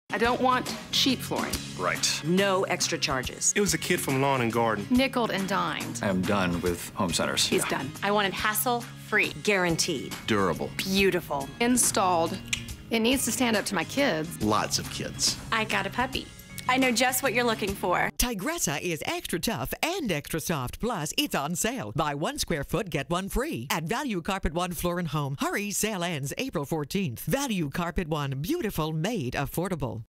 I don't want cheap flooring. Right. No extra charges. It was a kid from Lawn and Garden. Nickeled and dimed. I am done with home centers. He's done. I wanted hassle-free. Guaranteed. Durable. Beautiful. Installed. It needs to stand up to my kids. Lots of kids. I got a puppy. I know just what you're looking for. Tigressa is extra tough and extra soft. Plus, it's on sale. Buy 1 square foot, get 1 free. At Value Carpet One Floor and Home. Hurry, sale ends April 14th. Value Carpet One. Beautiful, made affordable.